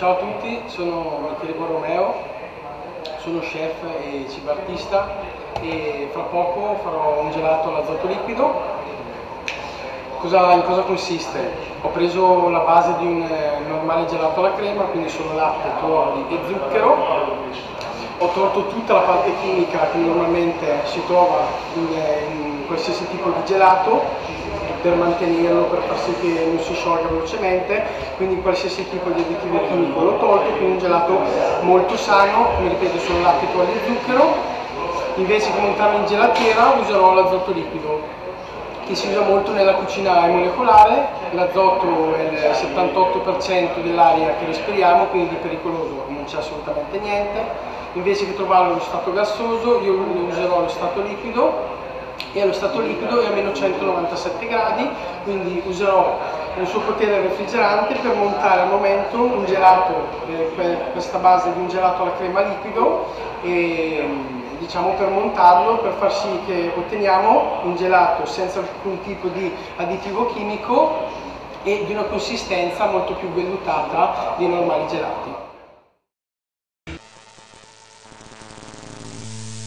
Ciao a tutti, sono Michele Borromeo, sono chef e cibartista e fra poco farò un gelato all'azoto liquido. In cosa consiste? Ho preso la base di un normale gelato alla crema, quindi solo latte, tuorli e zucchero. Ho tolto tutta la parte chimica che normalmente si trova in qualsiasi tipo di gelato, per mantenerlo, per far sì che non si sciolga velocemente, quindi qualsiasi tipo di additivo chimico l'ho tolto, quindi un gelato molto sano, come ripeto solo latte, tuorli e zucchero. Invece che montarlo in gelatiera userò l'azoto liquido, che si usa molto nella cucina molecolare. L'azoto è il 78% dell'aria che respiriamo, quindi di pericoloso non c'è assolutamente niente. Invece che trovarlo allo stato gassoso, io userò lo stato liquido, e allo stato liquido è a meno 197 gradi, quindi userò il suo potere refrigerante per montare al momento un gelato, questa base di un gelato alla crema liquido, e diciamo per montarlo, per far sì che otteniamo un gelato senza alcun tipo di additivo chimico e di una consistenza molto più vellutata dei normali gelati.